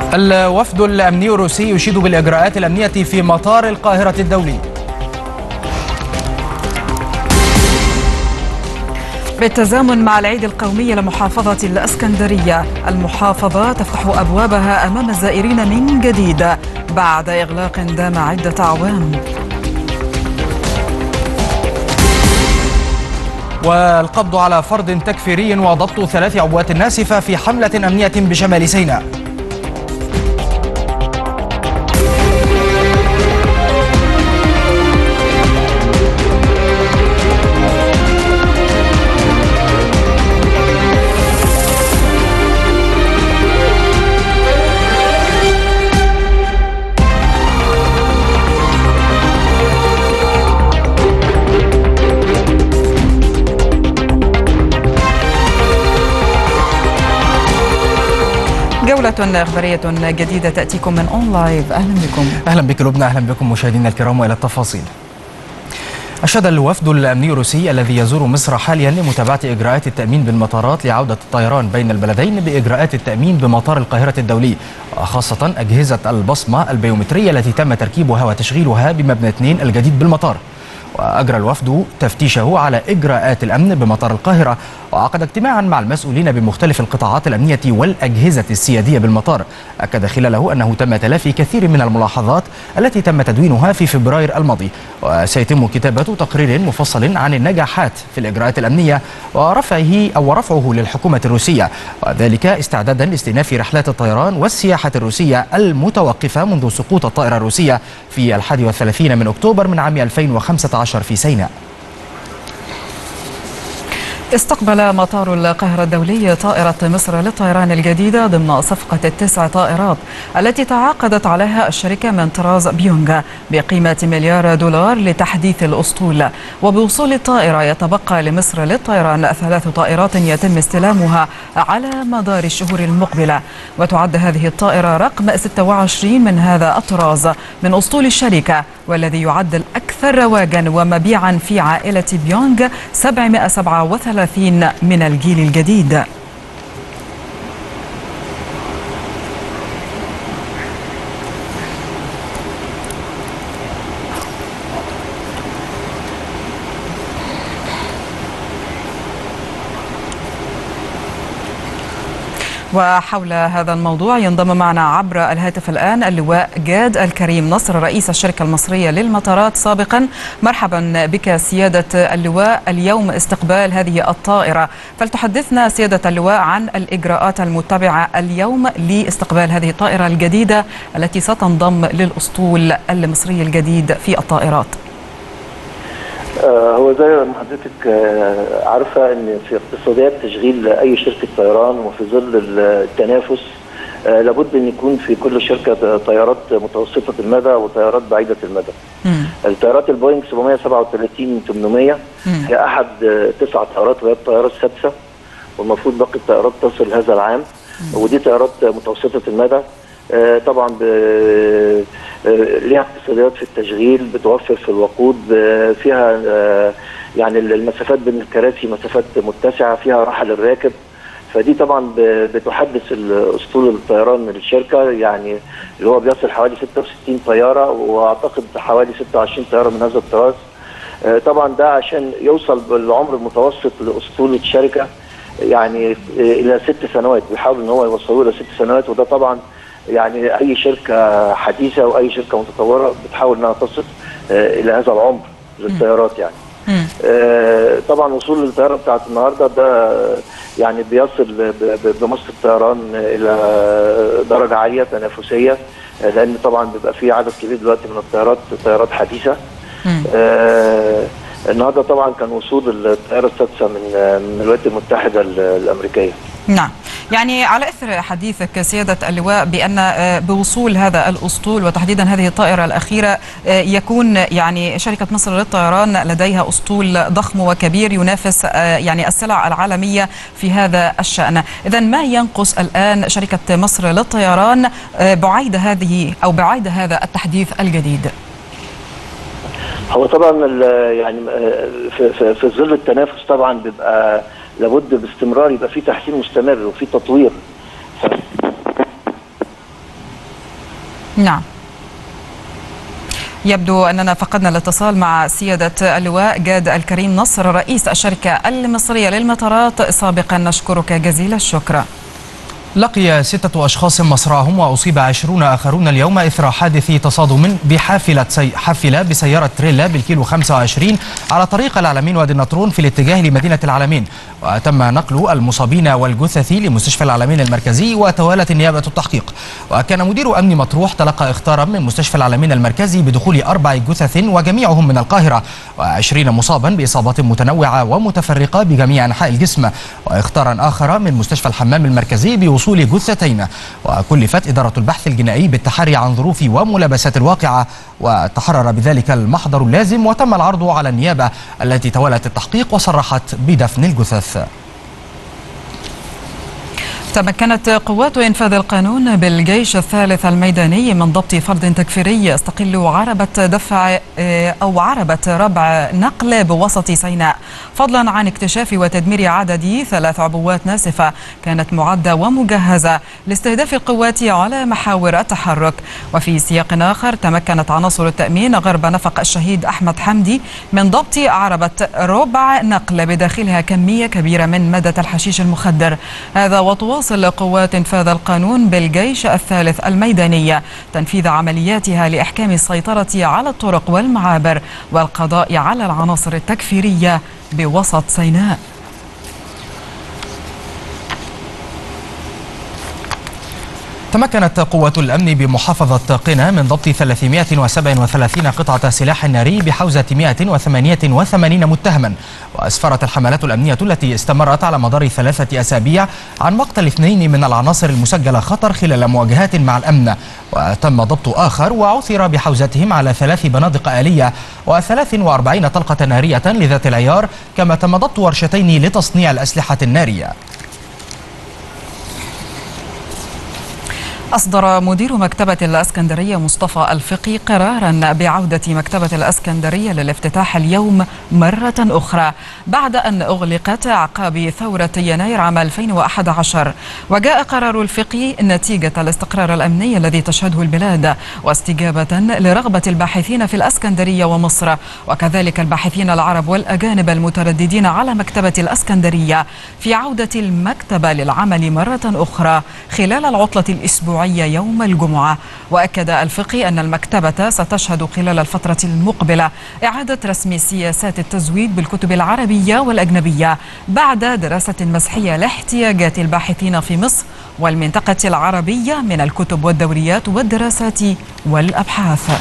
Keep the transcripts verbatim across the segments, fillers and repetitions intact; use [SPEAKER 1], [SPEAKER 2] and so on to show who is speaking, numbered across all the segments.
[SPEAKER 1] الوفد الأمني الروسي يشيد بالإجراءات الأمنية في مطار القاهرة الدولي.
[SPEAKER 2] بالتزامن مع العيد القومي لمحافظة الإسكندرية، المحافظة تفتح أبوابها أمام الزائرين من جديد بعد إغلاق دام عدة أعوام.
[SPEAKER 1] والقبض على فرد تكفيري وضبط ثلاث عبوات ناسفة في حملة أمنية بشمال سيناء.
[SPEAKER 2] جولة إخبارية جديدة تأتيكم من أون لايف. أهلا بكم.
[SPEAKER 1] أهلا بك لبنى، أهلا بكم مشاهدينا الكرام، وإلى التفاصيل. أشاد الوفد الأمني الروسي الذي يزور مصر حاليا لمتابعة إجراءات التأمين بالمطارات لعودة الطيران بين البلدين بإجراءات التأمين بمطار القاهرة الدولي، وخاصة أجهزة البصمة البيومترية التي تم تركيبها وتشغيلها بمبنى اثنين الجديد بالمطار. وأجرى الوفد تفتيشه على إجراءات الأمن بمطار القاهرة، وعقد اجتماعا مع المسؤولين بمختلف القطاعات الأمنية والأجهزة السيادية بالمطار، أكد خلاله أنه تم تلافي كثير من الملاحظات التي تم تدوينها في فبراير الماضي، وسيتم كتابة تقرير مفصل عن النجاحات في الإجراءات الأمنية ورفعه أو رفعه للحكومة الروسية، وذلك استعدادا لاستئناف رحلات الطيران والسياحة الروسية المتوقفة منذ سقوط الطائرة الروسية في الحادي والثلاثين من أكتوبر من عام ألفين وخمسة عشر في سيناء.
[SPEAKER 2] استقبل مطار القاهرة الدولي طائرة مصر للطيران الجديدة ضمن صفقة التسع طائرات التي تعاقدت عليها الشركة من طراز بيونغ بقيمة مليار دولار لتحديث الأسطول. وبوصول الطائرة يتبقى لمصر للطيران ثلاث طائرات يتم استلامها على مدار الشهور المقبلة، وتعد هذه الطائرة رقم ستة وعشرين من هذا الطراز من أسطول الشركة، والذي يعد الأكثر رواجا ومبيعا في عائلة بيونغ سبعمائة وسبعة وثلاثين من الجيل الجديد. وحول هذا الموضوع ينضم معنا عبر الهاتف الآن اللواء جاد الكريم نصر رئيس الشركة المصرية للمطارات سابقا. مرحبا بك سيادة اللواء. اليوم استقبال هذه الطائرة، فلتحدثنا سيادة اللواء عن الإجراءات المتبعة اليوم لاستقبال هذه الطائرة الجديدة التي ستنضم للأسطول المصري الجديد في الطائرات.
[SPEAKER 3] هو زي ما حضرتك عارفه ان في اقتصاديات تشغيل اي شركه طيران وفي ظل التنافس لابد ان يكون في كل شركه طيارات متوسطه المدى وطيارات بعيده المدى. مم. الطيارات البوينغ سبعمائة وسبعة وثلاثين ثمانمائة هي احد تسع طيارات وهي الطياره السادسه، والمفروض باقي الطيارات تصل هذا العام. مم. ودي طيارات متوسطه المدى طبعا ليها اقتصاديات في التشغيل، بتوفر في الوقود، فيها يعني المسافات بين الكراسي مسافات متسعه، فيها راحه للراكب، فدي طبعا بتحدث الاسطول الطيران للشركه، يعني اللي هو بيصل حوالي ستة وستين طياره، واعتقد حوالي ستة وعشرين طياره من هذا الطراز. طبعا ده عشان يوصل بالعمر المتوسط لاسطول الشركه يعني الى ست سنوات، بيحاولوا ان هو يوصلوه الى ست سنوات، وده طبعا يعني اي شركه حديثه واي شركه متطوره بتحاول انها تصل الى هذا العمر للطيارات يعني. آه طبعا وصول الطياره بتاعت النهارده ده يعني بيصل بمصر الطيران الى درجه عاليه تنافسيه، لان طبعا بيبقى في عدد كبير دلوقتي من الطيارات طيارات حديثه. آه النهارده طبعا كان وصول الطياره السادسه من من الولايات المتحده الامريكيه.
[SPEAKER 2] نعم، يعني على إثر حديثك سيادة اللواء بأن بوصول هذا الأسطول وتحديدا هذه الطائرة الأخيرة يكون يعني شركة مصر للطيران لديها أسطول ضخم وكبير ينافس يعني السلع العالمية في هذا الشأن. إذن ما ينقص الآن شركة مصر للطيران بعيد هذه أو بعيد هذا التحديث الجديد؟
[SPEAKER 3] هو طبعا يعني في, في, في ظل التنافس طبعا بيبقى لابد باستمرار يبقى في تحسين مستمر وفي تطوير.
[SPEAKER 2] نعم. يبدو أننا فقدنا الاتصال مع سيادة اللواء جاد الكريم نصر رئيس الشركة المصرية للمطارات. سابقا نشكرك جزيل الشكر.
[SPEAKER 1] لقي ستة أشخاص مصرعهم وأصيب عشرون آخرون اليوم إثر حادث تصادم بحافلة سي... حافلة بسيارة تريلا بالكيلو خمسة وعشرين على طريق العلمين وادي النطرون في الاتجاه لمدينة العلمين، وتم نقل المصابين والجثث لمستشفى العلمين المركزي وتوالت النيابة التحقيق. وكان مدير أمن مطروح تلقى اخطارا من مستشفى العلمين المركزي بدخول أربع جثث وجميعهم من القاهرة، وعشرين مصابا بإصابات متنوعة ومتفرقة بجميع أنحاء الجسم، واخطارا آخر من مستشفى الحمام المركزي بوصول جثتين. وكلفت إدارة البحث الجنائي بالتحري عن ظروف وملابسات الواقعة، وتحرر بذلك المحضر اللازم، وتم العرض على النيابة التي تولت التحقيق وصرحت بدفن الجثث.
[SPEAKER 2] تمكنت قوات إنفاذ القانون بالجيش الثالث الميداني من ضبط فرد تكفيري يستقل عربة دفع أو عربة ربع نقل بوسط سيناء، فضلا عن اكتشاف وتدمير عدد ثلاث عبوات ناسفة كانت معدة ومجهزة لاستهداف القوات على محاور التحرك. وفي سياق آخر تمكنت عناصر التأمين غرب نفق الشهيد أحمد حمدي من ضبط عربة ربع نقل بداخلها كمية كبيرة من مادة الحشيش المخدر. هذا وتواصل واصل قوات إنفاذ القانون بالجيش الثالث الميدانية تنفيذ عملياتها لإحكام السيطرة على الطرق والمعابر والقضاء على العناصر التكفيرية بوسط سيناء.
[SPEAKER 1] تمكنت قوات الأمن بمحافظة قنا من ضبط ثلاثمائة وسبعة وثلاثين قطعة سلاح ناري بحوزة مائة وثمانية وثمانين متهما. وأسفرت الحملات الأمنية التي استمرت على مدار ثلاثة أسابيع عن مقتل اثنين من العناصر المسجلة خطر خلال مواجهات مع الأمن، وتم ضبط آخر وعثر بحوزتهم على ثلاث بنادق آلية وثلاث وأربعين طلقة نارية لذات العيار، كما تم ضبط ورشتين لتصنيع الأسلحة النارية.
[SPEAKER 2] أصدر مدير مكتبة الإسكندرية مصطفى الفقي قرارا بعودة مكتبة الإسكندرية للافتتاح اليوم مرة أخرى بعد أن أغلقت عقاب ثورة يناير عام ألفين وأحد عشر. وجاء قرار الفقي نتيجة الاستقرار الأمني الذي تشهده البلاد، واستجابة لرغبة الباحثين في الإسكندرية ومصر، وكذلك الباحثين العرب والأجانب المترددين على مكتبة الإسكندرية في عودة المكتبة للعمل مرة أخرى خلال العطلة الأسبوعية يوم الجمعة. وأكد الفقي أن المكتبة ستشهد خلال الفترة المقبلة إعادة رسم سياسات التزويد بالكتب العربية والأجنبية بعد دراسة مسحية لاحتياجات الباحثين في مصر والمنطقة العربية من الكتب والدوريات والدراسات والأبحاث.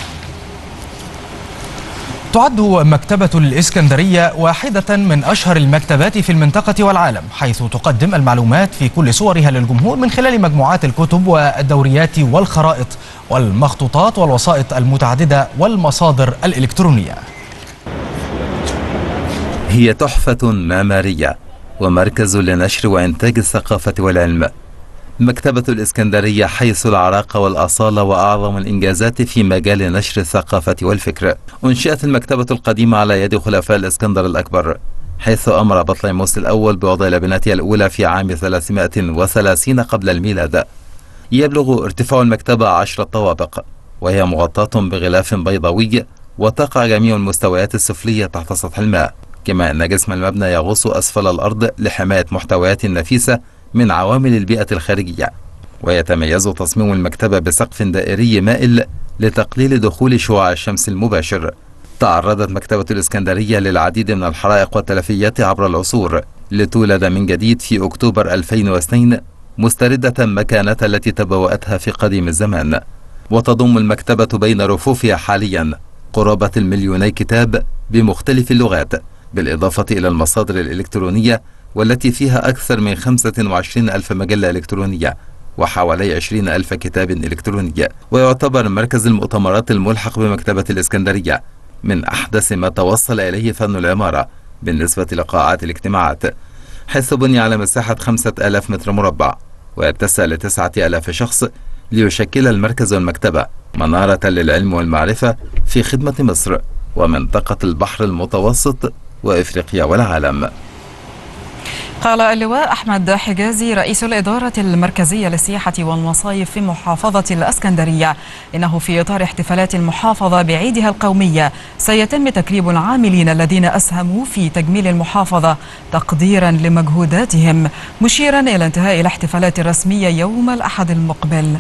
[SPEAKER 1] تعد مكتبة الإسكندرية واحدة من أشهر المكتبات في المنطقة والعالم، حيث تقدم المعلومات في كل صورها للجمهور من خلال مجموعات الكتب والدوريات والخرائط والمخطوطات والوسائط المتعددة والمصادر الإلكترونية.
[SPEAKER 4] هي تحفة معمارية ومركز لنشر وإنتاج الثقافة والعلم. مكتبة الإسكندرية حيث العراقة والأصالة وأعظم الإنجازات في مجال نشر الثقافة والفكر. أنشئت المكتبة القديمة على يد خلفاء الإسكندر الأكبر، حيث أمر بطليموس الأول بوضع لبنتها الأولى في عام ثلاثمائة وثلاثين قبل الميلاد. يبلغ ارتفاع المكتبة عشر طوابق، وهي مغطاة بغلاف بيضاوي، وتقع جميع المستويات السفلية تحت سطح الماء، كما أن جسم المبنى يغوص أسفل الأرض لحماية محتويات نفيسة من عوامل البيئة الخارجية. ويتميز تصميم المكتبة بسقف دائري مائل لتقليل دخول شعاع الشمس المباشر. تعرضت مكتبة الإسكندرية للعديد من الحرائق والتلفيات عبر العصور، لتولد من جديد في أكتوبر ألفين واثنين مستردة مكانتها التي تبوأتها في قديم الزمان. وتضم المكتبة بين رفوفها حاليا قرابة المليوني كتاب بمختلف اللغات، بالإضافة إلى المصادر الإلكترونية والتي فيها أكثر من خمسة وعشرين ألف مجلة إلكترونية وحوالي عشرين ألف كتاب إلكتروني. ويعتبر مركز المؤتمرات الملحق بمكتبة الإسكندرية من أحدث ما توصل إليه فن العمارة بالنسبة لقاعات الاجتماعات، حيث بني على مساحة خمسة آلاف متر مربع ويتسع لتسعة آلاف شخص، ليشكل المركز والمكتبة منارة للعلم والمعرفة في خدمة مصر ومنطقة البحر المتوسط وإفريقيا والعالم.
[SPEAKER 2] قال اللواء أحمد حجازي رئيس الإدارة المركزية للسياحة والمصايف في محافظة الإسكندرية إنه في إطار احتفالات المحافظة بعيدها القومية سيتم تكريم العاملين الذين أسهموا في تجميل المحافظة تقديرا لمجهوداتهم، مشيرا إلى انتهاء الاحتفالات الرسمية يوم الأحد المقبل.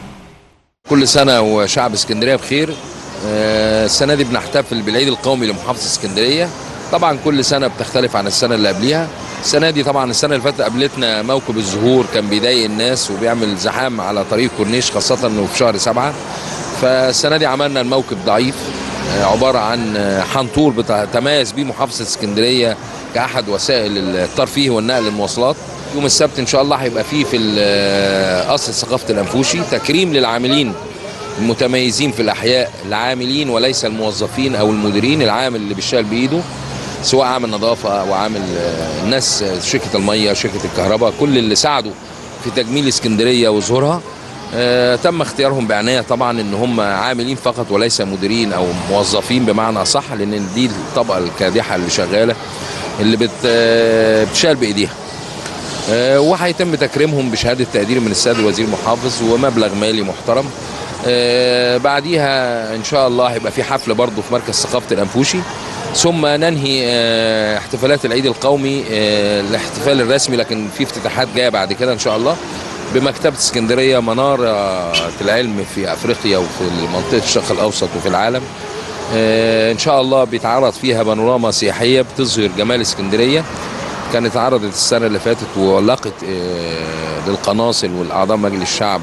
[SPEAKER 5] كل سنة وشعب اسكندرية بخير. السنة دي بنحتفل بالعيد القومي لمحافظة اسكندرية. طبعا كل سنة بتختلف عن السنة اللي قبليها. السنة دي طبعا السنة اللي فاتت قابلتنا موكب الزهور كان بيضايق الناس وبيعمل زحام على طريق كورنيش، خاصة انه في شهر سبعة. فالسنة دي عملنا الموكب ضعيف، عبارة عن حنطور بتتميز بيه محافظة اسكندرية كأحد وسائل الترفيه والنقل المواصلات. يوم السبت ان شاء الله هيبقى فيه في قصر ثقافة الأنفوشي تكريم للعاملين المتميزين في الأحياء، العاملين وليس الموظفين أو المديرين، العامل اللي بيشتغل بإيده سواء عامل نظافة أو عامل الناس شركة المية شركة الكهرباء، كل اللي ساعدوا في تجميل اسكندرية وظهورها. آه تم اختيارهم بعناية طبعا ان هم عاملين فقط وليس مديرين او موظفين بمعنى اصح، لان دي الطبقة الكادحة اللي شغالة اللي بت آه بتشتغل بايديها. آه وهيتم تكريمهم بشهادة تقدير من السيد الوزير المحافظ ومبلغ مالي محترم. آه بعديها ان شاء الله هيبقى في حفل برضه في مركز ثقافة الأنفوشي، ثم ننهي اه احتفالات العيد القومي اه الاحتفال الرسمي، لكن في افتتاحات جايه بعد كده ان شاء الله بمكتبة اسكندرية منارة العلم في افريقيا وفي منطقة الشرق الاوسط وفي العالم. اه ان شاء الله بيتعرض فيها بانوراما سياحية بتظهر جمال اسكندرية، كانت اتعرضت السنة اللي فاتت ولقت اه للقناصل والاعضاء مجلس الشعب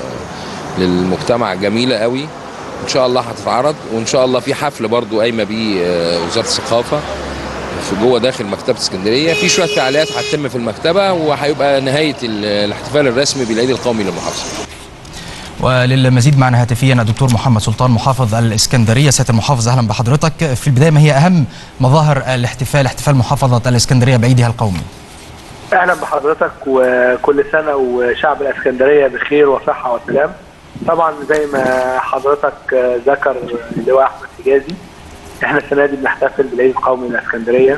[SPEAKER 5] وللمجتمع جميلة قوي. ان شاء الله هتتعرض، وان شاء الله في حفل برضو قايمه بيه وزاره الثقافه في جوه داخل مكتبه اسكندريه، في شويه فعاليات هتتم في المكتبه، وهيبقى نهايه الاحتفال الرسمي بالعيد القومي للمحافظه.
[SPEAKER 1] وللمزيد معنا هاتفيا الدكتور محمد سلطان محافظ الاسكندريه. سياده المحافظ اهلا بحضرتك. في البدايه ما هي اهم مظاهر الاحتفال احتفال محافظه الاسكندريه بعيدها القومي؟
[SPEAKER 6] اهلا بحضرتك، وكل سنه وشعب الاسكندريه بخير وصحه وسلام. طبعا زي ما حضرتك ذكر اللواء احمد حجازي، احنا السنه دي بنحتفل بالعيد القومي للاسكندريه،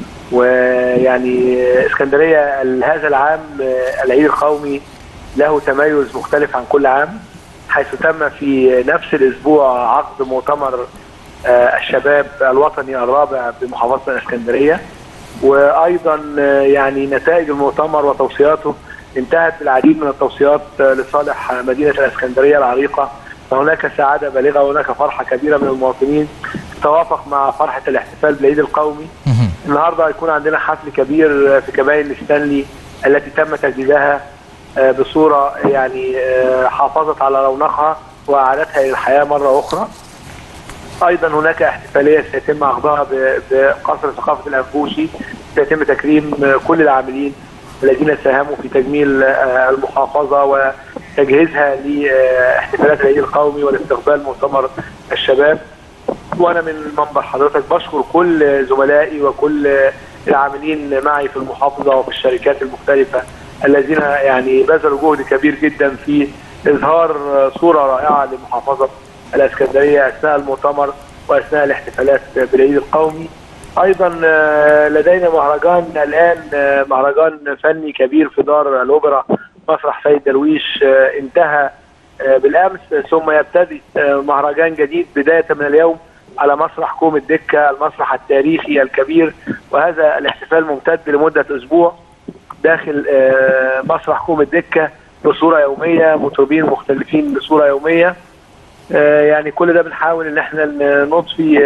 [SPEAKER 6] ويعني اسكندريه هذا العام العيد القومي له تميز مختلف عن كل عام، حيث تم في نفس الاسبوع عقد مؤتمر الشباب الوطني الرابع بمحافظه الاسكندريه، وايضا يعني نتائج المؤتمر وتوصياته انتهت بالعديد من التوصيات لصالح مدينة الإسكندرية العريقة. فهناك سعادة بالغة وهناك فرحة كبيرة من المواطنين توافق مع فرحة الاحتفال بالعيد القومي. النهارده هيكون عندنا حفل كبير في كباين الستانلي التي تم تجديدها بصورة يعني حافظت على رونقها وأعادتها إلى الحياة مرة أخرى. أيضا هناك احتفالية سيتم عقدها بقصر ثقافة الأنفوشي، سيتم تكريم كل العاملين الذين ساهموا في تجميل المحافظة وتجهيزها لاحتفالات العيد القومي والاستقبال مؤتمر الشباب. وأنا من منبر حضرتك بشكر كل زملائي وكل العاملين معي في المحافظة وفي الشركات المختلفة الذين يعني بذلوا جهد كبير جدا في إظهار صورة رائعة لمحافظة الإسكندرية أثناء المؤتمر وأثناء الاحتفالات بالعيد القومي. ايضا لدينا مهرجان الان، مهرجان فني كبير في دار الاوبرا مسرح سيد درويش انتهى بالامس، ثم يبتدي مهرجان جديد بدايه من اليوم على مسرح كوم الدكه المسرح التاريخي الكبير، وهذا الاحتفال ممتد لمده اسبوع داخل مسرح كوم الدكه بصوره يوميه، مطربين مختلفين بصوره يوميه. يعني كل ده بنحاول ان احنا نضفي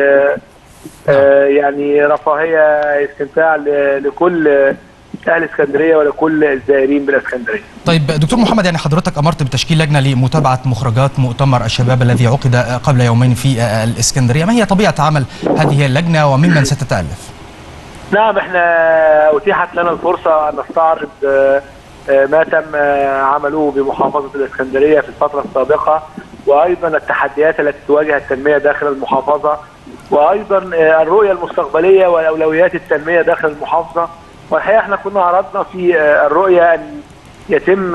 [SPEAKER 6] آه يعني رفاهيه استمتاع لكل اهل اسكندريه ولكل الزائرين بالاسكندريه.
[SPEAKER 1] طيب دكتور محمد، يعني حضرتك امرت بتشكيل لجنه لمتابعه مخرجات مؤتمر الشباب الذي عقد قبل يومين في الاسكندريه، ما هي طبيعه عمل هذه اللجنه وممن ستتالف؟
[SPEAKER 6] نعم، احنا اتيحت لنا الفرصه ان نستعرض ما تم عمله بمحافظه الاسكندريه في الفتره السابقه، وايضا التحديات التي تواجه التنميه داخل المحافظه، وايضا الرؤيه المستقبليه واولويات التنميه داخل المحافظه. والحقيقه احنا كنا عرضنا في الرؤيه ان يتم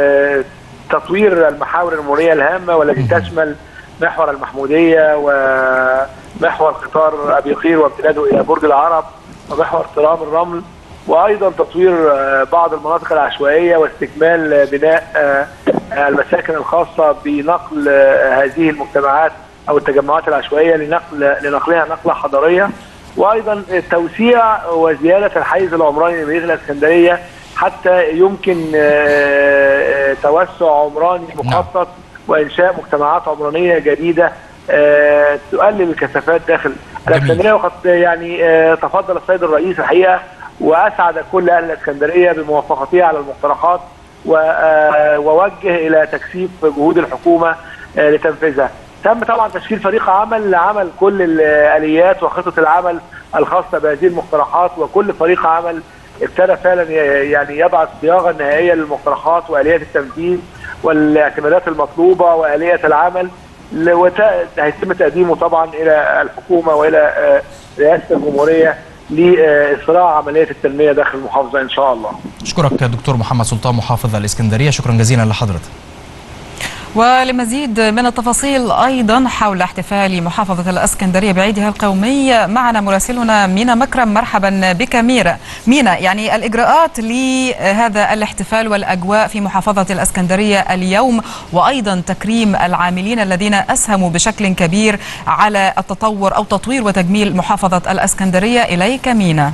[SPEAKER 6] تطوير المحاور المروريه الهامه والتي تشمل محور المحموديه ومحور قطار ابي قير وامتداده الى برج العرب ومحور ترام الرمل وايضا تطوير بعض المناطق العشوائيه واستكمال بناء المساكن الخاصه بنقل هذه المجتمعات او التجمعات العشوائيه لنقل لنقلها نقله حضاريه، وايضا توسيع وزياده الحيز العمراني لمدينه الاسكندريه حتى يمكن توسع عمراني مخطط وانشاء مجتمعات عمرانيه جديده تقلل الكثافات داخل الاسكندريه. وقد يعني تفضل السيد الرئيس الحقيقه واسعد كل اهل الاسكندريه بموافقته على المقترحات ووجه الى تكثيف جهود الحكومه لتنفيذها. تم طبعا تشكيل فريق عمل لعمل كل الاليات وخطط العمل الخاصه بهذه المقترحات، وكل فريق عمل ابتدى فعلا يعني يضع الصياغه النهائيه للمقترحات واليات التنفيذ والاعتمادات المطلوبه واليه العمل، هيتم تقديمه طبعا الى الحكومه والى رئاسه الجمهوريه لإسراع عملية التنمية داخل المحافظة إن شاء الله.
[SPEAKER 1] أشكرك دكتور محمد سلطان محافظ الإسكندرية، شكرا جزيلا لحضرتك.
[SPEAKER 2] ولمزيد من التفاصيل أيضا حول احتفال محافظة الإسكندرية بعيدها القومي معنا مراسلنا مينا مكرم. مرحبا بك ميرا. مينا، يعني الإجراءات لهذا الاحتفال والأجواء في محافظة الإسكندرية اليوم، وأيضا تكريم العاملين الذين أسهموا بشكل كبير على التطور أو تطوير وتجميل محافظة الإسكندرية. إليك مينا.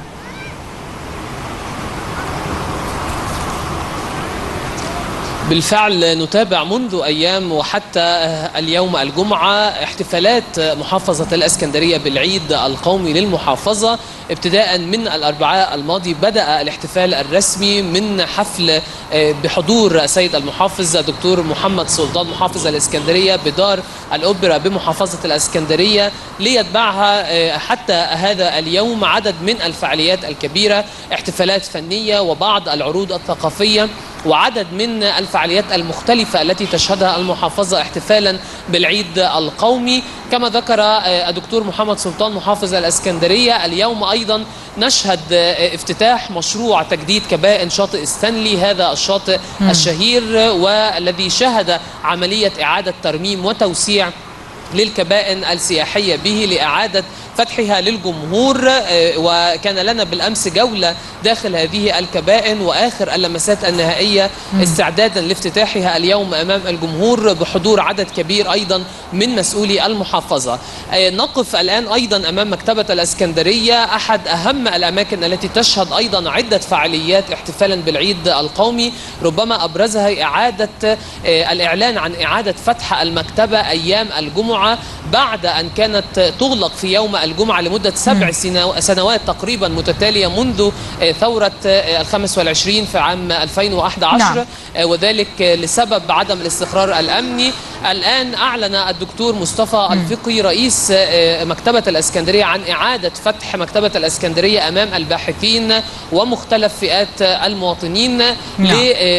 [SPEAKER 7] بالفعل نتابع منذ أيام وحتى اليوم الجمعة احتفالات محافظة الإسكندرية بالعيد القومي للمحافظة. ابتداء من الأربعاء الماضي بدأ الاحتفال الرسمي من حفل بحضور السيد المحافظ دكتور محمد سلطان محافظ الإسكندرية بدار الأوبرا بمحافظة الإسكندرية، ليتبعها حتى هذا اليوم عدد من الفعاليات الكبيرة، احتفالات فنية وبعض العروض الثقافية وعدد من الفعاليات المختلفة التي تشهدها المحافظة احتفالا بالعيد القومي. كما ذكر الدكتور محمد سلطان محافظ الإسكندرية، اليوم أيضا نشهد افتتاح مشروع تجديد كبائن شاطئ ستانلي، هذا الشاطئ م. الشهير والذي شهد عملية إعادة ترميم وتوسيع للكبائن السياحية به لإعادة فتحها للجمهور. وكان لنا بالأمس جولة داخل هذه الكبائن وآخر اللمسات النهائية استعدادا لافتتاحها اليوم أمام الجمهور بحضور عدد كبير أيضا من مسؤولي المحافظة. نقف الآن أيضا أمام مكتبة الإسكندرية، أحد أهم الأماكن التي تشهد أيضا عدة فعاليات احتفالا بالعيد القومي، ربما أبرزها إعادة الإعلان عن إعادة فتح المكتبة أيام الجمعة بعد أن كانت تغلق في يوم الجمعة لمدة سبع سنوات تقريبا متتالية منذ ثورة الخامس والعشرين في عام ألفين وأحد عشر. نعم. وذلك لسبب عدم الاستقرار الأمني. الآن أعلن الدكتور مصطفى الفقي رئيس مكتبة الإسكندرية عن إعادة فتح مكتبة الإسكندرية أمام الباحثين ومختلف فئات المواطنين. نعم.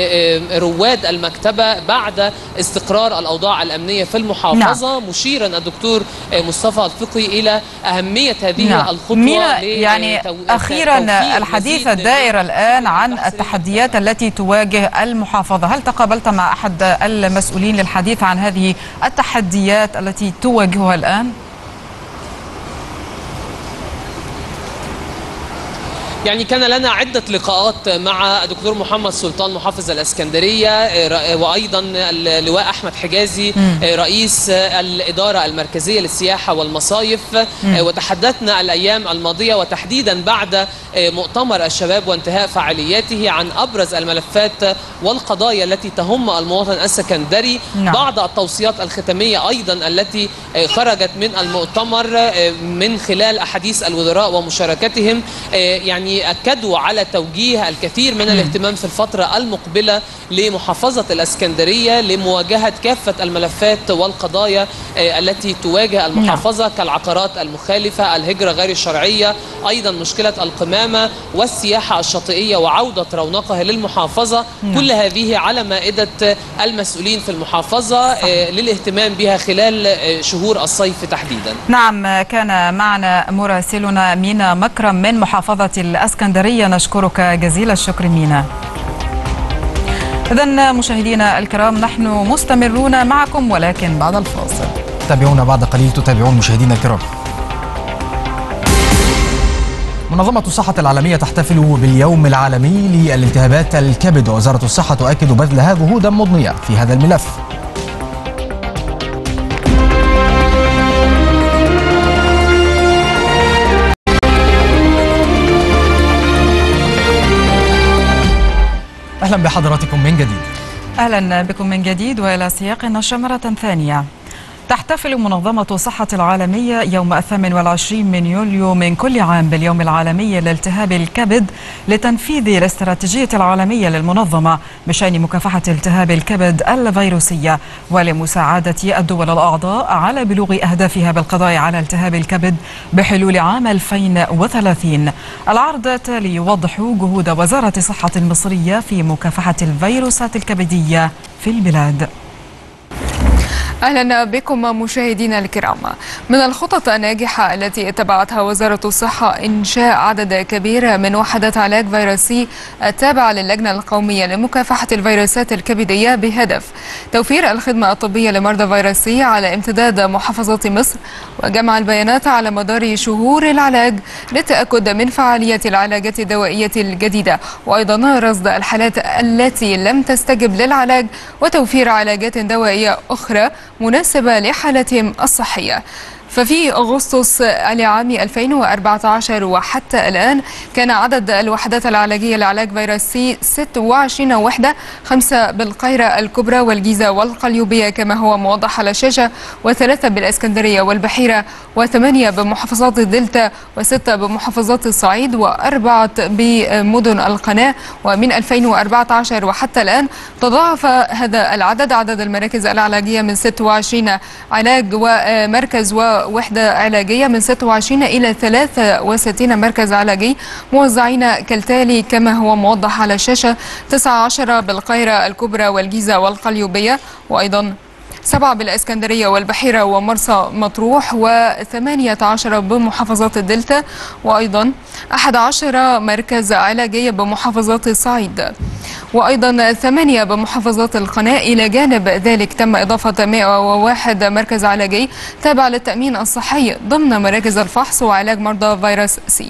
[SPEAKER 7] لرواد المكتبة بعد استقرار الأوضاع الأمنية في المحافظة. نعم. مشيرا الدكتور مصطفى الفقي إلى أهمية هذه. نعم. الخطوة.
[SPEAKER 2] مينا، يعني أخيرا الحديث الدائر الآن عن التحديات التي تواجه المحافظة، هل تقابلت مع أحد المسؤولين للحديث عن هذه التحديات التي تواجهها الآن؟
[SPEAKER 7] يعني كان لنا عدة لقاءات مع الدكتور محمد سلطان محافظ الإسكندرية وأيضا اللواء أحمد حجازي رئيس الإدارة المركزية للسياحة والمصايف، وتحدثنا الأيام الماضية وتحديدا بعد مؤتمر الشباب وانتهاء فعالياته عن أبرز الملفات والقضايا التي تهم المواطن السكندري. نعم. بعض التوصيات الختامية أيضا التي خرجت من المؤتمر من خلال أحاديث الوزراء ومشاركتهم يعني أكدوا على توجيه الكثير من الاهتمام في الفترة المقبلة لمحافظة الإسكندرية لمواجهة كافة الملفات والقضايا التي تواجه المحافظة كالعقارات المخالفة، الهجرة غير الشرعية، أيضا مشكلة القمامة والسياحة الشاطئية وعودة رونقها للمحافظة. كل هذه على مائدة المسؤولين في المحافظة للاهتمام بها خلال شهور الصيف تحديدا.
[SPEAKER 2] نعم، كان معنا مراسلنا مينا مكرم من محافظة الإسكندرية، نشكرك جزيل الشكر مينا. إذن مشاهدينا الكرام، نحن مستمرون معكم ولكن بعد الفاصل.
[SPEAKER 1] تابعونا بعد قليل، تتابعون مشاهدينا الكرام. منظمة الصحة العالمية تحتفل باليوم العالمي للالتهابات الكبد، ووزارة الصحة تؤكد بذلها جهودا مضنية في هذا الملف. أهلا بحضراتكم من جديد.
[SPEAKER 2] أهلا بكم من جديد وإلى سياق النشرة مرة ثانية. تحتفل منظمة الصحة العالمية يوم الثامن والعشرين من يوليو من كل عام باليوم العالمي لالتهاب الكبد لتنفيذ الاستراتيجية العالمية للمنظمة بشأن مكافحة التهاب الكبد الفيروسية ولمساعدة الدول الأعضاء على بلوغ أهدافها بالقضاء على التهاب الكبد بحلول عام ألفين وثلاثين. العرض التالي يوضح جهود وزارة الصحة المصرية في مكافحة الفيروسات الكبدية في البلاد.
[SPEAKER 8] أهلا بكم مشاهدينا الكرام. من الخطط الناجحة التي اتبعتها وزارة الصحة إنشاء عدد كبير من وحدات علاج فيروسي التابعة للجنة القومية لمكافحة الفيروسات الكبدية بهدف توفير الخدمة الطبية لمرضى فيروسي على امتداد محافظات مصر وجمع البيانات على مدار شهور العلاج للتأكد من فعالية العلاجات الدوائية الجديدة، وأيضا رصد الحالات التي لم تستجب للعلاج وتوفير علاجات دوائية أخرى مناسبة لحالتهم الصحية. ففي أغسطس العام ألفين وأربعة عشر وحتى الآن كان عدد الوحدات العلاجية لعلاج فيروسي ستة وعشرين وحدة، خمسة بالقاهرة الكبرى والجيزة والقليوبية كما هو موضح على الشاشة، وثلاثة بالإسكندرية والبحيرة، وثمانية بمحافظات الدلتا، وستة بمحافظات الصعيد، وأربعة بمدن القناة. ومن ألفين وأربعة عشر وحتى الآن تضاعف هذا العدد، عدد المراكز العلاجية من ستة وعشرين علاج ومركز و وحدة علاجية من ستة وعشرين إلى ثلاثة وستين مركز علاجي موزعين كالتالي كما هو موضح على الشاشة: تسعة عشر بالقاهرة الكبرى والجيزة والقليوبية، وأيضا سبعة بالإسكندرية والبحيرة ومرسى مطروح، وثمانية عشر بمحافظات الدلتا، وأيضا أحد عشر مركز علاجي بمحافظات الصعيد، وأيضا ثمانية بمحافظات القناة. إلى جانب ذلك تم إضافة مئة وواحد مركز علاجي تابع للتأمين الصحي ضمن مراكز الفحص وعلاج مرضى فيروس سي.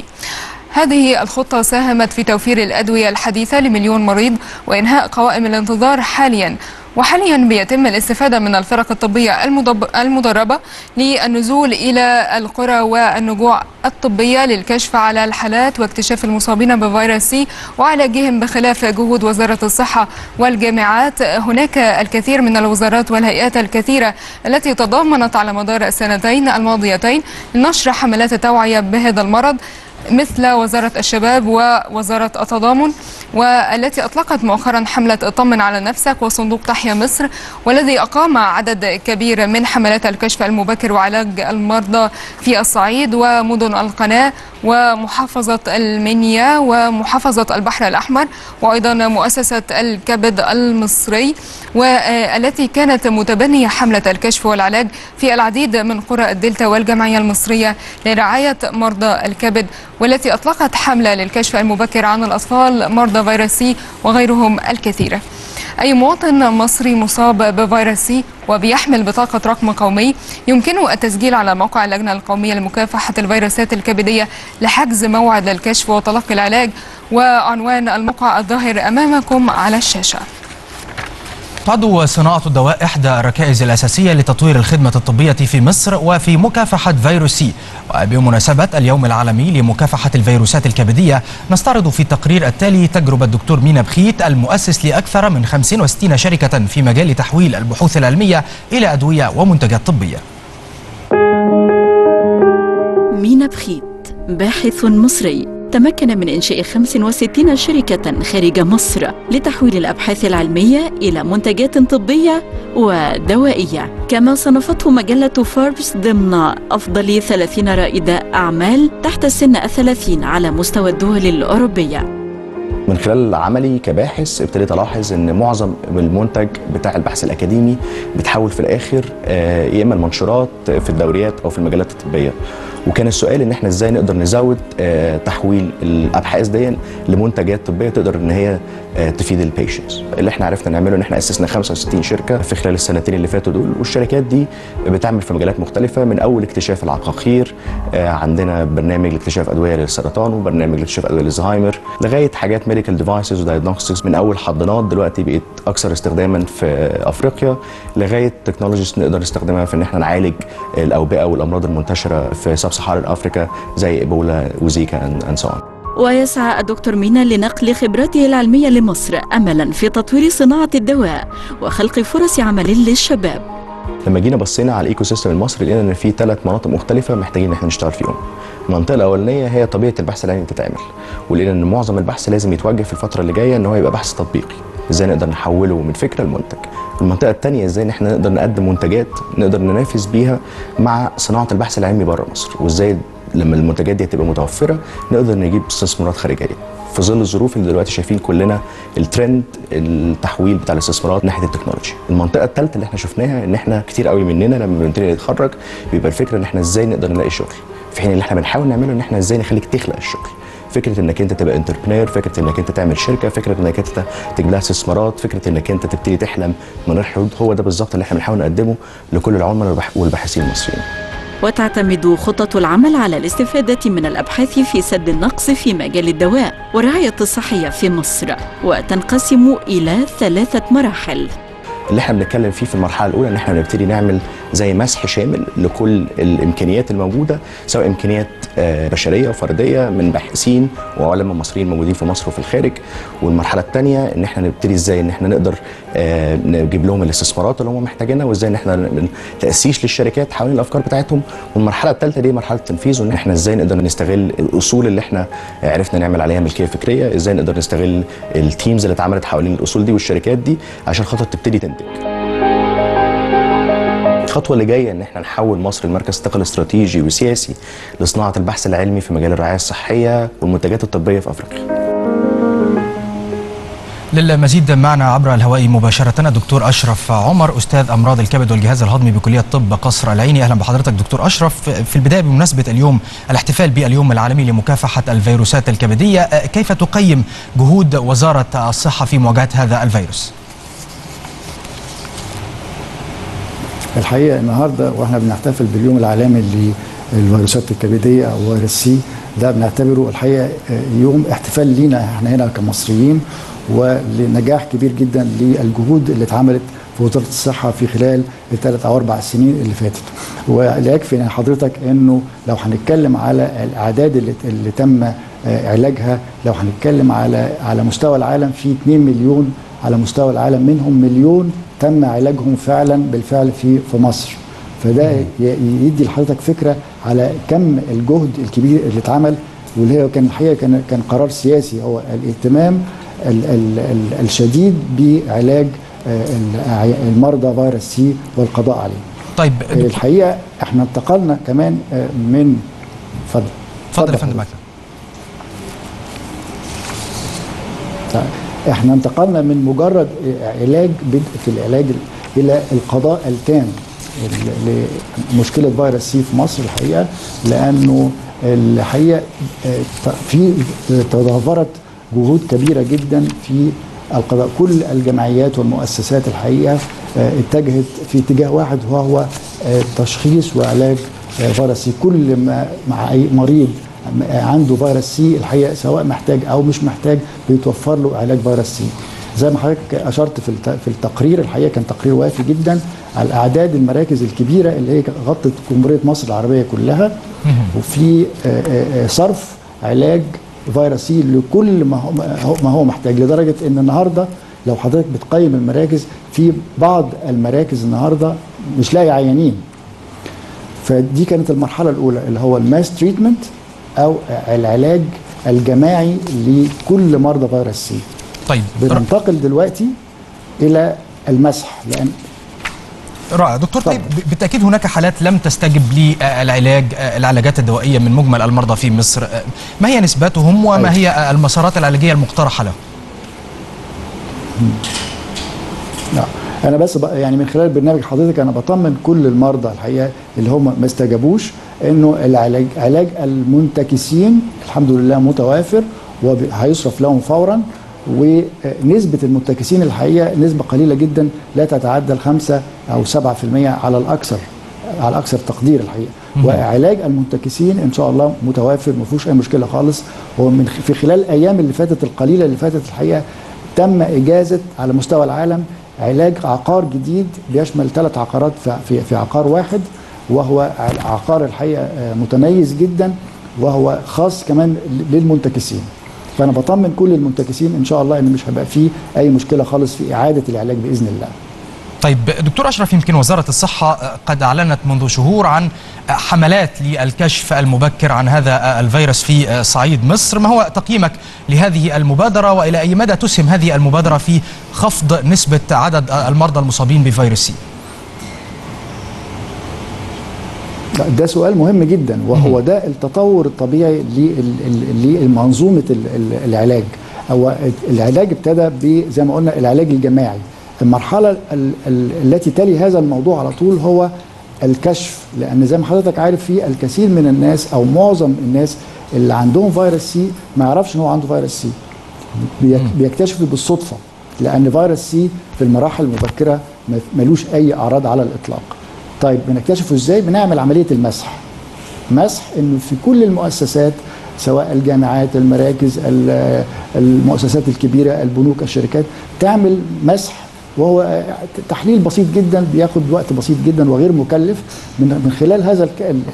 [SPEAKER 8] هذه الخطة ساهمت في توفير الأدوية الحديثة لمليون مريض وإنهاء قوائم الانتظار حاليا. وحاليا بيتم الاستفادة من الفرق الطبية المدربة للنزول إلى القرى والنجوع الطبية للكشف على الحالات واكتشاف المصابين بفيروس سي وعلاجهم، بخلاف جهود وزارة الصحة والجامعات. هناك الكثير من الوزارات والهيئات الكثيرة التي تضامنت على مدار السنتين الماضيتين لنشر حملات التوعية بهذا المرض، مثل وزارة الشباب ووزارة التضامن، والتي أطلقت مؤخرا حملة اطمن على نفسك وصندوق تحيا مصر، والذي أقام عدد كبير من حملات الكشف المبكر وعلاج المرضى في الصعيد ومدن القناة ومحافظة المنيا ومحافظة البحر الأحمر، وأيضا مؤسسة الكبد المصري، والتي كانت متبنية حملة الكشف والعلاج في العديد من قرى الدلتا والجمعية المصرية لرعاية مرضى الكبد، والتي أطلقت حملة للكشف المبكر عن الأطفال مرضى فيروس سي وغيرهم الكثير. أي مواطن مصري مصاب بفيروس سي وبيحمل بطاقة رقم قومي يمكنه التسجيل على موقع اللجنة القومية لمكافحة الفيروسات الكبدية لحجز موعد للكشف وتلقي العلاج، وعنوان الموقع الظاهر أمامكم على الشاشة.
[SPEAKER 1] تعد صناعة الدواء إحدى الركائز الأساسية لتطوير الخدمة الطبية في مصر وفي مكافحة فيروس سي. وبمناسبة اليوم العالمي لمكافحة الفيروسات الكبدية نستعرض في التقرير التالي تجربة الدكتور مينا بخيت المؤسس لأكثر من خمسين وستين شركة في مجال تحويل البحوث العلمية إلى أدوية ومنتجات طبية.
[SPEAKER 9] مينا بخيت باحث مصري تمكن من إنشاء خمس وستين شركة خارج مصر لتحويل الأبحاث العلمية إلى منتجات طبية ودوائية، كما صنفته مجلة فوربس ضمن أفضل ثلاثين رائد أعمال تحت سن الثلاثين على مستوى الدول الأوروبية.
[SPEAKER 10] من خلال عملي كباحث ابتديت ألاحظ أن معظم المنتج بتاع البحث الأكاديمي بتحول في الآخر يا إما المنشورات في الدوريات أو في المجلات الطبية، وكان السؤال ان احنا ازاي نقدر نزود آه تحويل الابحاث دي لمنتجات طبيه تقدر ان هي آه تفيد البيشنتس. اللي احنا عرفنا نعمله ان احنا اسسنا خمسة وستين شركه في خلال السنتين اللي فاتوا دول، والشركات دي بتعمل في مجالات مختلفه، من اول اكتشاف العقاقير، آه عندنا برنامج لاكتشاف ادويه للسرطان وبرنامج لاكتشاف ادويه للزهايمر، لغايه حاجات ميديكال ديفايسز ودايجنوستكس، من اول حضانات دلوقتي بقت اكثر استخداما في افريقيا، لغايه تكنولوجيز نقدر نستخدمها في ان احنا نعالج الاوبئه والامراض المنتشره في سب سهارا افريكا زي ايبولا وزيكا اند سو اون.
[SPEAKER 9] ويسعى الدكتور مينا لنقل خبراته العلمية لمصر أملا في تطوير صناعة الدواء وخلق فرص عمل للشباب.
[SPEAKER 10] لما جينا بصينا على الايكو سيستم المصري لقينا ان في ثلاث مناطق مختلفه محتاجين ان احنا نشتغل فيهم. المنطقه الاولانيه هي طبيعه البحث العلمي تتعمل، ولقينا ان معظم البحث لازم يتوجه في الفتره اللي جايه ان هو يبقى بحث تطبيقي، ازاي نقدر نحوله من فكره لمنتج. المنطقه الثانيه ازاي ان احنا نقدر نقدم منتجات نقدر ننافس بيها مع صناعه البحث العلمي بره مصر، وازاي لما المنتجات دي تبقى متوفره نقدر نجيب استثمارات خارجيه في ظل الظروف اللي دلوقتي شايفين كلنا الترند التحويل بتاع الاستثمارات ناحيه التكنولوجيا. المنطقه الثالثه اللي احنا شفناها ان احنا كتير قوي مننا لما بنبتدي نتخرج بيبقى الفكره ان احنا ازاي نقدر نلاقي شغل، في حين اللي احنا بنحاول نعمله ان احنا ازاي نخليك تخلق الشغل. فكره انك انت تبقى انتربرينور، فكره انك انت تعمل شركه، فكره انك انت تجيب لها استثمارات، فكره انك انت تبتدي تحلم من غير حدود، هو ده بالظبط اللي احنا بنحاول نقدمه لكل العملاء والباحثين المصريين.
[SPEAKER 9] وتعتمد خطة العمل على الاستفادة من الأبحاث في سد النقص في مجال الدواء والرعاية الصحية في مصر، وتنقسم إلى ثلاثة مراحل.
[SPEAKER 10] اللي احنا بنتكلم فيه في المرحله الاولى ان احنا نبتدي نعمل زي مسح شامل لكل الامكانيات الموجوده، سواء امكانيات بشريه وفرديه من باحثين وعلماء مصريين موجودين في مصر وفي الخارج. والمرحله الثانيه ان احنا نبتدي ازاي ان احنا نقدر نجيب لهم الاستثمارات اللي هم محتاجينها، وازاي ان احنا نعمل تاسيس للشركات حوالين الافكار بتاعتهم. والمرحله الثالثه دي مرحله التنفيذ، وان احنا ازاي نقدر نستغل الاصول اللي احنا عرفنا نعمل عليها ملكيه فكريه، ازاي نقدر نستغل التيمز اللي اتعملت حوالين الاصول دي والشركات دي عشان خاطر تبتدي تنتج. الخطوه اللي جايه ان احنا نحول مصر لمركز ثقل استراتيجي وسياسي لصناعه البحث العلمي في مجال الرعايه الصحيه والمنتجات الطبيه في افريقيا.
[SPEAKER 1] للمزيد معنا عبر الهواء مباشرة الدكتور أشرف عمر، أستاذ أمراض الكبد والجهاز الهضمي بكلية طب قصر العيني. أهلا بحضرتك دكتور أشرف. في البداية بمناسبة اليوم الاحتفال باليوم العالمي لمكافحة الفيروسات الكبدية، كيف تقيم جهود وزارة الصحة في مواجهة هذا الفيروس؟
[SPEAKER 11] الحقيقة النهاردة واحنا بنحتفل باليوم العالمي للفيروسات الكبدية أو فيروس سي، ده بنعتبره الحقيقة يوم احتفال لينا احنا هنا كمصريين، ولنجاح كبير جدا للجهود اللي اتعملت في وزارة الصحة في خلال الثلاث أو أربع سنين اللي فاتت. ويكفي ان حضرتك انه لو هنتكلم على الأعداد اللي, اللي تم علاجها، لو هنتكلم على على مستوى العالم في اتنين مليون على مستوى العالم، منهم مليون تم علاجهم فعلا بالفعل في في مصر. فده يدي لحضرتك فكره على كم الجهد الكبير اللي اتعمل، واللي هو كان الحقيقه كان كان قرار سياسي، هو الاهتمام ال ال ال الشديد بعلاج المرضى فيروس سي والقضاء عليه.
[SPEAKER 1] طيب
[SPEAKER 11] الحقيقه احنا انتقلنا كمان من اتفضل
[SPEAKER 1] اتفضل يا فندم.
[SPEAKER 11] احنا انتقلنا من مجرد علاج بدء في العلاج الى القضاء التام لمشكله فيروس سي في مصر الحقيقه، لانه الحقيقه في تضافرت جهود كبيره جدا في القضاء. كل الجمعيات والمؤسسات الحقيقه اتجهت في اتجاه واحد وهو تشخيص وعلاج فيروس سي. كل ما مع اي مريض عنده فيروس سي الحقيقه سواء محتاج او مش محتاج بيتوفر له علاج فيروس سي. زي ما حضرتك اشرت في في التقرير، الحقيقه كان تقرير وافي جدا على اعداد المراكز الكبيره اللي هي غطت جمهوريه مصر العربيه كلها، وفي صرف علاج فيروس سي لكل ما هو ما هو محتاج، لدرجه ان النهارده لو حضرتك بتقيم المراكز، في بعض المراكز النهارده مش لاقي عيانين. فدي كانت المرحله الاولى اللي هو الماس تريتمنت او العلاج الجماعي لكل مرضى فيروس سي.
[SPEAKER 1] طيب
[SPEAKER 11] بننتقل دلوقتي الى المسح. لان
[SPEAKER 1] رائع دكتور. طيب بالتاكيد هناك حالات لم تستجب للعلاج العلاجات الدوائيه من مجمل المرضى في مصر، ما هي نسبتهم وما هي المسارات العلاجيه المقترحه لهم؟
[SPEAKER 11] لا انا بس يعني من خلال برنامج حضرتك انا بطمن كل المرضى الحقيقه اللي هم ما استجابوش انه العلاج علاج المنتكسين الحمد لله متوافر وهيصرف لهم فورا، ونسبه المنتكسين الحقيقه نسبه قليله جدا لا تتعدى الخمسة او سبعة في المية على الاكثر على اكثر تقدير الحقيقه. وعلاج المنتكسين ان شاء الله متوافر ما فيهوش اي مشكله خالص. هو من في خلال الايام اللي فاتت القليله اللي فاتت الحقيقه تم اجازه على مستوى العالم علاج عقار جديد بيشمل ثلاث عقارات في في عقار واحد، وهو عقار الحقيقه متميز جدا وهو خاص كمان للمنتكسين. فانا بطمن كل المنتكسين ان شاء الله ان مش هيبقى فيه اي مشكله خالص في اعاده العلاج باذن الله.
[SPEAKER 1] طيب دكتور أشرف، يمكن وزارة الصحة قد أعلنت منذ شهور عن حملات للكشف المبكر عن هذا الفيروس في صعيد مصر، ما هو تقييمك لهذه المبادرة وإلى أي مدى تسهم هذه المبادرة في خفض نسبة عدد المرضى المصابين بفيروس سي؟
[SPEAKER 11] ده سؤال مهم جدا، وهو ده التطور الطبيعي لمنظومة العلاج. هو العلاج ابتدى زي ما قلنا العلاج الجماعي. المرحلة التي تلي هذا الموضوع على طول هو الكشف، لأن زي ما حضرتك عارف في الكثير من الناس أو معظم الناس اللي عندهم فيروس سي ما يعرفش إن هو عنده فيروس سي، بيكتشفوا بالصدفة، لأن فيروس سي في المراحل المبكرة ملوش أي أعراض على الإطلاق. طيب بنكتشفه إزاي؟ بنعمل عملية المسح. مسح إنه في كل المؤسسات سواء الجامعات، المراكز، المؤسسات الكبيرة، البنوك، الشركات، تعمل مسح، وهو تحليل بسيط جدا بياخد وقت بسيط جدا وغير مكلف. من خلال هذا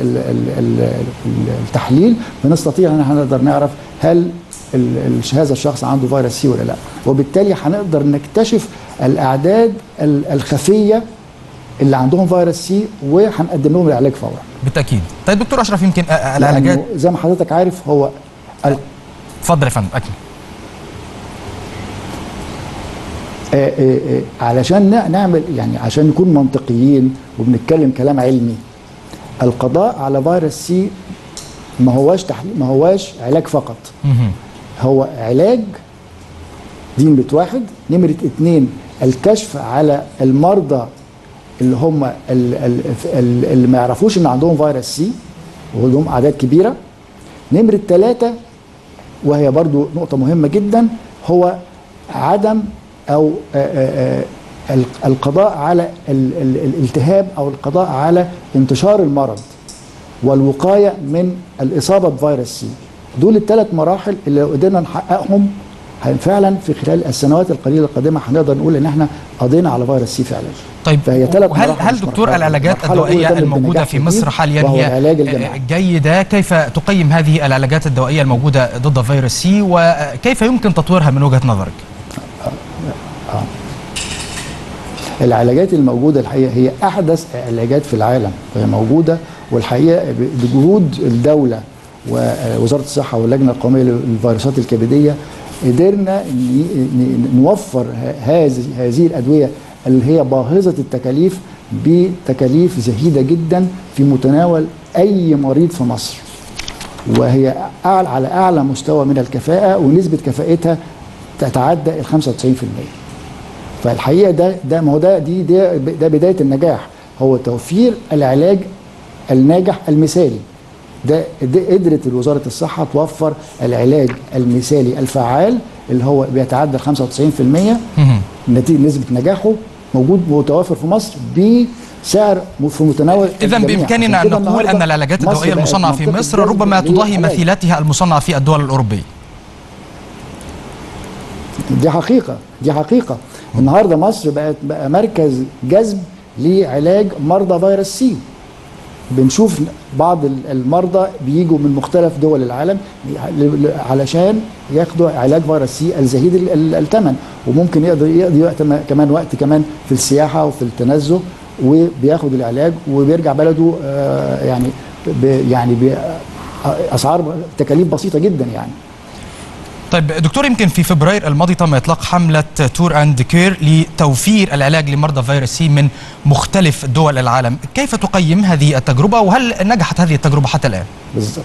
[SPEAKER 11] التحليل بنستطيع ان احنا نقدر نعرف هل هذا الشخص عنده فيروس سي ولا لا، وبالتالي هنقدر نكتشف الاعداد الخفيه اللي عندهم فيروس سي وهنقدم لهم العلاج فورا.
[SPEAKER 1] بالتاكيد. طيب دكتور اشرف، يمكن العلاجات
[SPEAKER 11] زي ما حضرتك عارف هو
[SPEAKER 1] اتفضل يا فندم. اكيد.
[SPEAKER 11] آآ آآ علشان نعمل يعني عشان نكون منطقيين وبنتكلم كلام علمي، القضاء على فيروس سي ما هواش تحليل، ما هواش علاج فقط. هو علاج دي نمرة واحد. نمرة اتنين الكشف على المرضى اللي هم اللي ما يعرفوش ان عندهم فيروس سي وهم اعداد كبيرة. نمرة ثلاثة وهي برضو نقطة مهمة جدا هو عدم او آآ آآ القضاء على الالتهاب او القضاء على انتشار المرض والوقايه من الاصابه بفيروس سي. دول الثلاث مراحل اللي لو قدرنا نحققهم فعلا في خلال السنوات القليله القادمه هنقدر نقول ان احنا قضينا على فيروس سي فعلا.
[SPEAKER 1] طيب فهي ثلاث هل هل دكتور العلاجات الدوائيه الموجوده في مصر حاليا هي جيده؟ كيف تقيم هذه العلاجات الدوائيه الموجوده ضد فيروس سي وكيف يمكن تطويرها من وجهه نظرك؟
[SPEAKER 11] آه. العلاجات الموجودة الحقيقة هي أحدث علاجات في العالم، وهي موجودة، والحقيقة بجهود الدولة ووزارة الصحة واللجنة القومية للفيروسات الكبدية قدرنا نوفر هذه هذه الأدوية اللي هي باهظة التكاليف بتكاليف زهيدة جدا في متناول أي مريض في مصر، وهي أعلى على أعلى مستوى من الكفاءة، ونسبة كفاءتها تتعدى ال خمسة وتسعين في المية. فالحقيقه ده ده ما هو ده دي ده, ده بدايه النجاح، هو توفير العلاج الناجح المثالي. ده, ده قدرت وزاره الصحه توفر العلاج المثالي الفعال اللي هو بيتعدى خمسة وتسعين في المية. نتيجه نسبه نجاحه موجود متوفر في مصر بسعر في متناول
[SPEAKER 1] الجميع. إذن بامكاننا ان نقول ان العلاجات الدوائيه المصنعه في مصر ربما تضاهي مثيلاتها المصنعه في الدول الاوروبيه.
[SPEAKER 11] دي حقيقة، دي حقيقة. النهارده مصر بقت بقى مركز جذب لعلاج مرضى فيروس سي. بنشوف بعض المرضى بيجوا من مختلف دول العالم علشان ياخدوا علاج فيروس سي الزهيد الثمن، وممكن يقدر يقضي وقت كمان وقت كمان في السياحة وفي التنزه، وبياخد العلاج وبيرجع بلده يعني يعني بأسعار تكاليف بسيطة جدا يعني.
[SPEAKER 1] طيب دكتور، يمكن في فبراير الماضي تم إطلاق حملة تور أند كير لتوفير العلاج لمرضى فيروس سي من مختلف دول العالم. كيف تقيم هذه التجربة وهل نجحت هذه التجربة حتى الآن؟
[SPEAKER 11] بالضبط.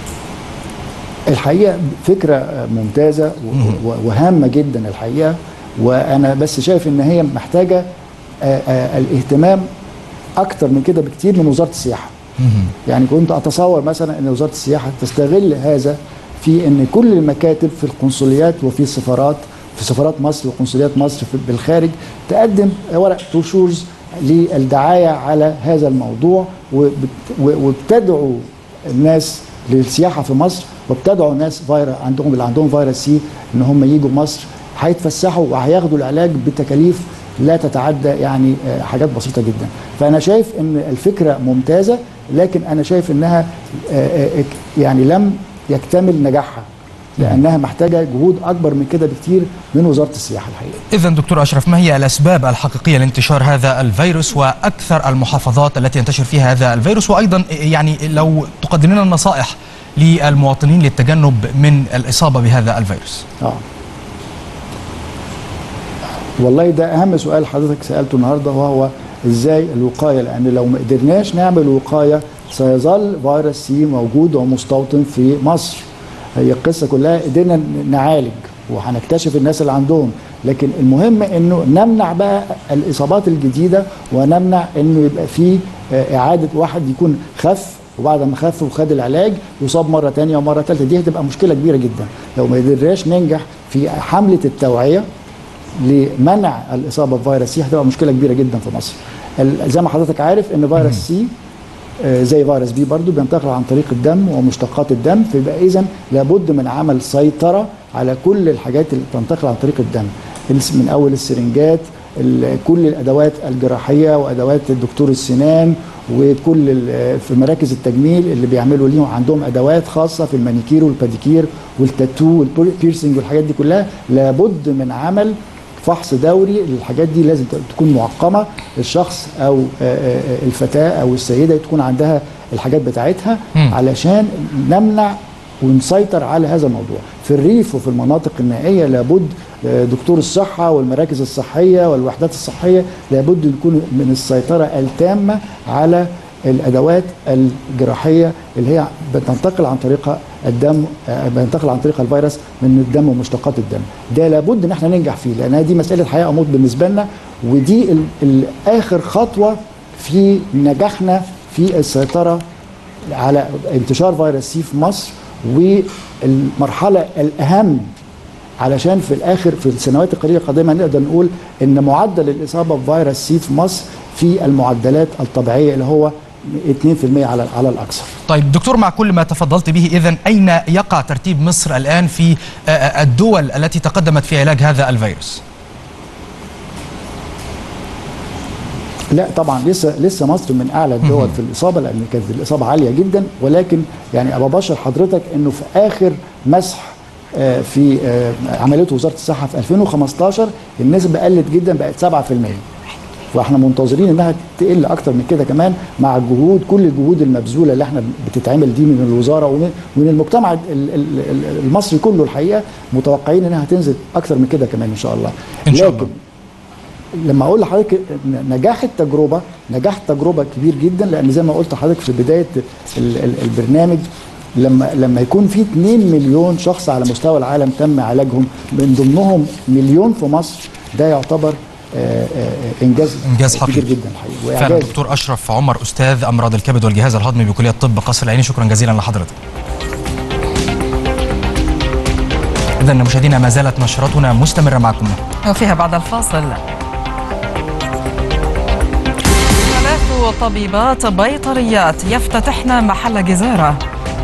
[SPEAKER 11] الحقيقة فكرة ممتازة وهامة جدا الحقيقة، وانا بس شايف ان هي محتاجه آآ آآ الاهتمام اكتر من كده بكتير من وزاره السياحه. يعني كنت اتصور مثلا ان وزاره السياحه تستغل هذا في ان كل المكاتب في القنصليات وفي السفارات، في سفارات مصر وقنصليات مصر بالخارج تقدم ورق بروشورز للدعايه على هذا الموضوع، وبتدعو الناس للسياحه في مصر، وبتدعو الناس فيروس عندهم اللي عندهم فيروس سي ان هم يجوا مصر، هيتفسحوا وهياخدوا العلاج بتكاليف لا تتعدى يعني حاجات بسيطه جدا. فانا شايف ان الفكره ممتازه، لكن انا شايف انها يعني لم يكتمل نجاحها، لانها محتاجه جهود اكبر من كده بكتير من وزاره السياحه الحقيقه.
[SPEAKER 1] اذا دكتور اشرف، ما هي الاسباب الحقيقيه لانتشار هذا الفيروس واكثر المحافظات التي ينتشر فيها هذا الفيروس، وايضا يعني لو تقدم لنا نصائح للمواطنين للتجنب من الاصابه بهذا الفيروس؟
[SPEAKER 11] اه والله ده اهم سؤال حضرتك سالته النهارده، وهو ازاي الوقايه، لان لو ما قدرناش نعمل وقايه سيظل فيروس سي موجود ومستوطن في مصر. هي القصه كلها قدرنا نعالج وهنكتشف الناس اللي عندهم، لكن المهم انه نمنع بقى الاصابات الجديده، ونمنع انه يبقى فيه اعاده واحد يكون خف وبعد ما خف وخد العلاج يصاب مره ثانيه ومره ثالثه. دي هتبقى مشكله كبيره جدا لو ما قدرناش ننجح في حمله التوعيه لمنع الاصابه بفيروس سي. هتبقى مشكله كبيره جدا في مصر. زي ما حضرتك عارف ان فيروس سي زي فيروس بي برضو بينتقل عن طريق الدم ومشتقات الدم، فيبقى اذا لابد من عمل سيطره على كل الحاجات اللي بتنتقل عن طريق الدم، من اول السرنجات، كل الادوات الجراحيه وادوات الدكتور السنان، وكل في مراكز التجميل اللي بيعملوا ليهم عندهم ادوات خاصه في المانيكير والباديكير والتاتو والبيرسينج والحاجات دي كلها. لابد من عمل فحص دوري. الحاجات دي لازم تكون معقمه، الشخص او الفتاه او السيده تكون عندها الحاجات بتاعتها علشان نمنع ونسيطر على هذا الموضوع. في الريف وفي المناطق النائيه لابد دكتور الصحه والمراكز الصحيه والوحدات الصحيه لابد يكون من السيطره التامه على الادوات الجراحيه اللي هي بتنتقل عن طريقها الدم، بينتقل عن طريق الفيروس من الدم ومشتقات الدم. ده لابد ان احنا ننجح فيه، لانها دي مساله حياه او موت بالنسبه لنا، ودي اخر خطوه في نجاحنا في السيطره على انتشار فيروس سي في مصر. والمرحله الاهم علشان في الاخر في السنوات القليله القادمه نقدر نقول ان معدل الاصابه بفيروس سي في مصر في المعدلات الطبيعيه اللي هو اثنين بالمئة على على الاكثر.
[SPEAKER 1] طيب دكتور، مع كل ما تفضلت به، اذا اين يقع ترتيب مصر الان في الدول التي تقدمت في علاج هذا الفيروس؟
[SPEAKER 11] لا طبعا لسه لسه مصر من اعلى الدول في الاصابه، لان كانت الاصابه عاليه جدا، ولكن يعني ابى ابشر حضرتك انه في اخر مسح في عملته وزاره الصحه في ألفين وخمستاشر النسبه قلت جدا، بقت سبعة بالمئة، واحنا منتظرين انها تقل اكتر من كده كمان مع الجهود، كل الجهود المبذوله اللي احنا بتتعمل دي من الوزاره ومن المجتمع المصري كله. الحقيقه متوقعين انها تنزل اكتر من كده كمان ان شاء الله.
[SPEAKER 1] إن شاء الله.
[SPEAKER 11] لكن لما اقول لحضرتك نجاح التجربه، نجاح التجربه كبير جدا، لان زي ما قلت لحضرتك في بدايه البرنامج لما لما يكون في اثنين مليون شخص على مستوى العالم تم علاجهم، من ضمنهم مليون في مصر، ده يعتبر آآ آآ انجاز
[SPEAKER 1] انجاز حقيقي
[SPEAKER 11] كبير جدا الحقيقه.
[SPEAKER 1] فعلا. دكتور اشرف عمر، استاذ امراض الكبد والجهاز الهضمي بكليه الطب قصر العيني، شكرا جزيلا لحضرتك. اذا مشاهدينا ما زالت نشرتنا مستمره معكم،
[SPEAKER 2] وفيها بعد الفاصل ثلاث طبيبات بيطريات يفتتحن محل جزيره.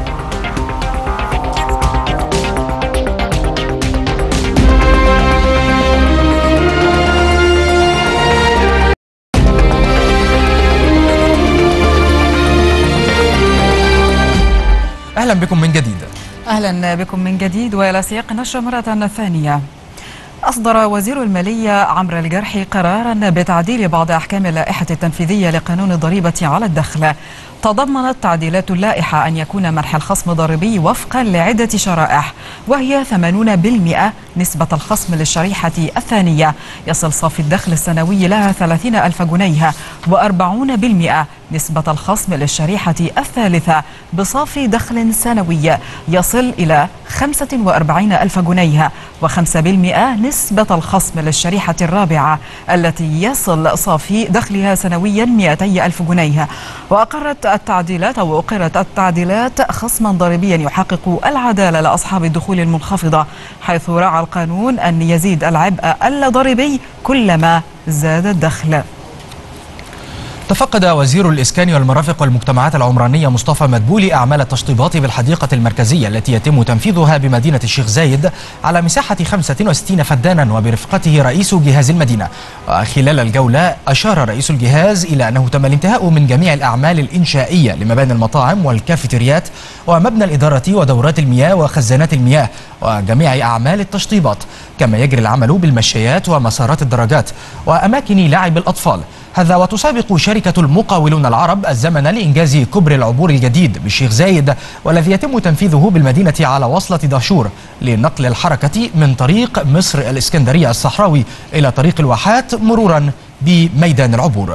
[SPEAKER 1] أهلا بكم من جديد.
[SPEAKER 2] أهلا بكم من جديد وإلى سياق النشرة مرة ثانية. أصدر وزير المالية عمرو الجرحي قرارا بتعديل بعض أحكام اللائحة التنفيذية لقانون الضريبة على الدخل. تضمنت تعديلات اللائحة أن يكون منح الخصم الضريبي وفقا لعدة شرائح، وهي ثمانين بالمئة نسبة الخصم للشريحة الثانية يصل صافي الدخل السنوي لها ثلاثين ألف جنيه، وأربعين بالمئة نسبة الخصم للشريحة الثالثة بصافي دخل سنوي يصل إلى خمسة وأربعين ألف جنيه، وخمسة بالمئة نسبة الخصم للشريحة الرابعة التي يصل صافي دخلها سنويا مئتي ألف جنيه. وأقرت التعديلات أو أقرت التعديلات خصما ضريبيا يحقق العدالة لأصحاب الدخول المنخفضة، حيث راعى القانون أن يزيد العبء الضريبي كلما زاد الدخل.
[SPEAKER 1] تفقد وزير الإسكان والمرافق والمجتمعات العمرانية مصطفى مدبولي أعمال التشطيبات بالحديقة المركزية التي يتم تنفيذها بمدينة الشيخ زايد على مساحة خمسة وستين فدانا وبرفقته رئيس جهاز المدينة. وخلال الجولة أشار رئيس الجهاز إلى أنه تم الانتهاء من جميع الأعمال الإنشائية لمباني المطاعم والكافيتريات ومبنى الإدارة ودورات المياه وخزانات المياه وجميع أعمال التشطيبات، كما يجري العمل بالمشايات ومسارات الدراجات وأماكن لعب الأطفال. هذا وتسابق شركة المقاولون العرب الزمن لإنجاز كوبري العبور الجديد بالشيخ زايد، والذي يتم تنفيذه بالمدينة على وصلة دهشور لنقل الحركة من طريق مصر الإسكندرية الصحراوي إلى طريق الواحات مرورا بميدان العبور.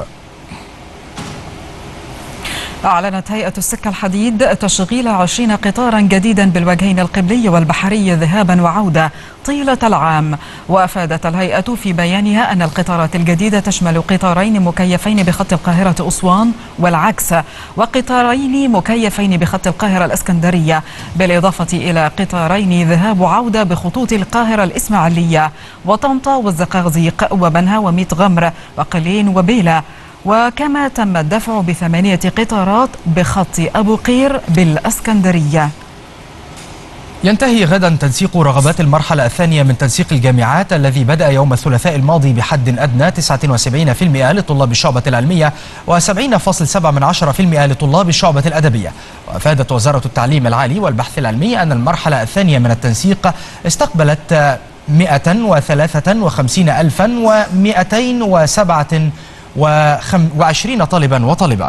[SPEAKER 2] أعلنت هيئة السكة الحديد تشغيل عشرين قطارا جديدا بالوجهين القبلي والبحري ذهابا وعودة طيلة العام. وأفادت الهيئة في بيانها أن القطارات الجديدة تشمل قطارين مكيفين بخط القاهرة أسوان والعكس، وقطارين مكيفين بخط القاهرة الإسكندرية، بالإضافة إلى قطارين ذهاب وعودة بخطوط القاهرة الإسماعيلية وطنطا والزقازيق وبنها وميت غمر وقلين وبيلة. وكما تم الدفع بثمانية قطارات بخط أبو قير بالإسكندرية.
[SPEAKER 1] ينتهي غدا تنسيق رغبات المرحلة الثانية من تنسيق الجامعات الذي بدأ يوم الثلاثاء الماضي بحد أدنى تسعة وسبعين بالمئة لطلاب الشعبة العلمية وسبعين فاصلة سبعة بالمئة لطلاب الشعبة الأدبية. وأفادت وزارة التعليم العالي والبحث العلمي أن المرحلة الثانية من التنسيق استقبلت مئة وثلاثة وخمسين ألفا ومئتين وسبعة وعشرين طالبا وطالبة.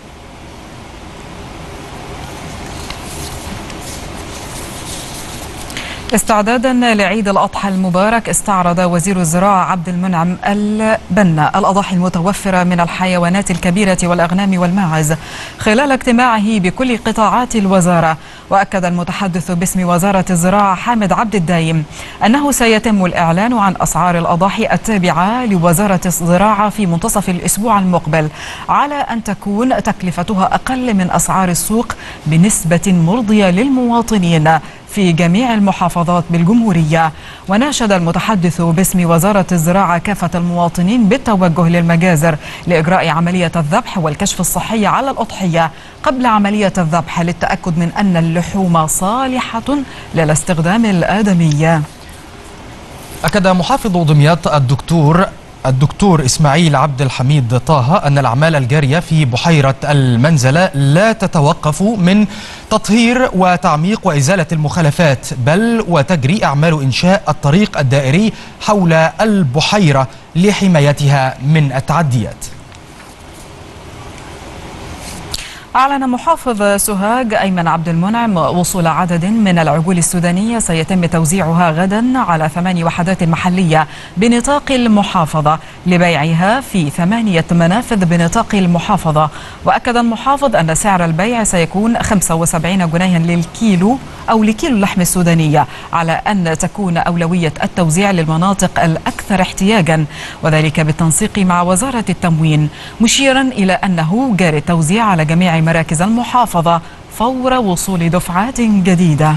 [SPEAKER 2] استعدادا لعيد الأضحى المبارك، استعرض وزير الزراعة عبد المنعم البنا الأضاحي المتوفرة من الحيوانات الكبيرة والأغنام والماعز خلال اجتماعه بكل قطاعات الوزارة. وأكد المتحدث باسم وزارة الزراعة حامد عبد الدايم أنه سيتم الإعلان عن أسعار الأضاحي التابعة لوزارة الزراعة في منتصف الأسبوع المقبل، على أن تكون تكلفتها أقل من أسعار السوق بنسبة مرضية للمواطنين في جميع المحافظات بالجمهورية. وناشد المتحدث باسم وزارة الزراعة كافة المواطنين بالتوجه للمجازر لإجراء عملية الذبح والكشف الصحي على الأضحية قبل عملية الذبح للتأكد من أن اللحوم صالحة للاستخدام الآدمي.
[SPEAKER 1] أكد محافظ دمياط الدكتور الدكتور إسماعيل عبد الحميد طه أن الأعمال الجارية في بحيرة المنزلة لا تتوقف من تطهير وتعميق وإزالة المخالفات، بل وتجري أعمال إنشاء الطريق الدائري حول البحيرة لحمايتها من التعديات.
[SPEAKER 2] أعلن محافظ سوهاج أيمن عبد المنعم وصول عدد من العجول السودانية سيتم توزيعها غدا على ثماني وحدات محلية بنطاق المحافظة لبيعها في ثمانية منافذ بنطاق المحافظة. وأكد المحافظ أن سعر البيع سيكون خمسة وسبعين جنيها للكيلو أو لكيلو اللحم السودانية، على أن تكون أولوية التوزيع للمناطق الأكثر احتياجا، وذلك بالتنسيق مع وزارة التموين، مشيرا إلى أنه جاري التوزيع على جميع مراكز المحافظة فور وصول دفعات جديدة.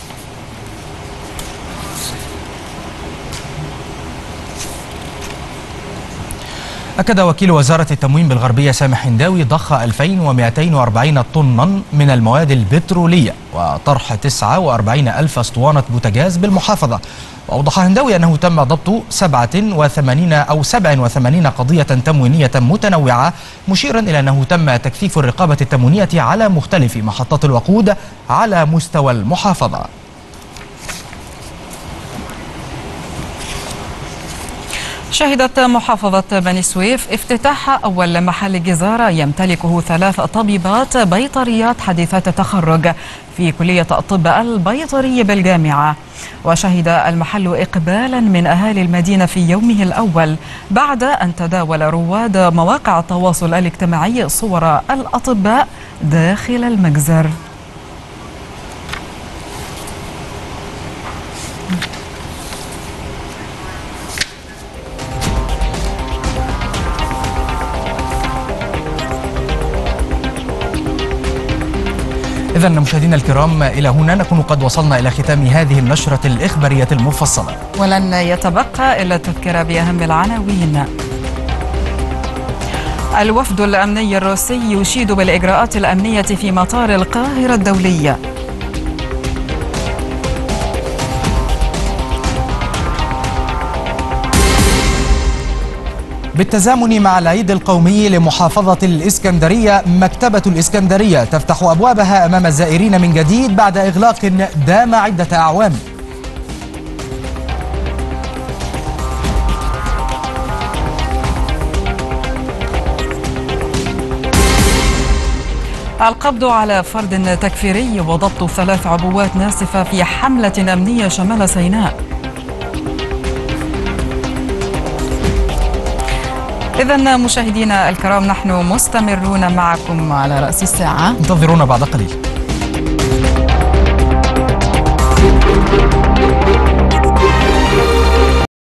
[SPEAKER 1] أكد وكيل وزارة التموين بالغربية سامح هنداوي ضخ ألفين ومئتين وأربعين طنا من المواد البترولية وطرح تسعة وأربعين ألف أسطوانة بوتاجاز بالمحافظة. وأوضح هنداوي أنه تم ضبط سبعة وثمانين أو سبعة وثمانين قضية تموينية متنوعة، مشيرا إلى أنه تم تكثيف الرقابة التموينية على مختلف محطات الوقود على مستوى
[SPEAKER 2] شهدت محافظة بني سويف افتتاح أول محل جزارة يمتلكه ثلاث طبيبات بيطريات حديثات التخرج في كلية الطب البيطري بالجامعة. وشهد المحل إقبالا من أهالي المدينة في يومه الأول بعد أن تداول رواد مواقع التواصل الاجتماعي صور الأطباء داخل المجزر.
[SPEAKER 1] إذن مشاهدينا الكرام، إلى هنا نكون قد وصلنا إلى ختام هذه النشرة الإخبارية المفصلة،
[SPEAKER 2] ولن يتبقى إلا التذكرة بأهم العناوين. الوفد الأمني الروسي يشيد بالإجراءات الأمنية في مطار القاهرة الدولي.
[SPEAKER 1] بالتزامن مع العيد القومي لمحافظة الإسكندرية، مكتبة الإسكندرية تفتح أبوابها أمام الزائرين من جديد بعد إغلاق دام عدة أعوام.
[SPEAKER 2] القبض على فرد تكفيري وضبط ثلاث عبوات ناسفة في حملة أمنية شمال سيناء. إذن مشاهدينا الكرام، نحن مستمرون معكم على رأس الساعة،
[SPEAKER 1] انتظرونا بعد قليل.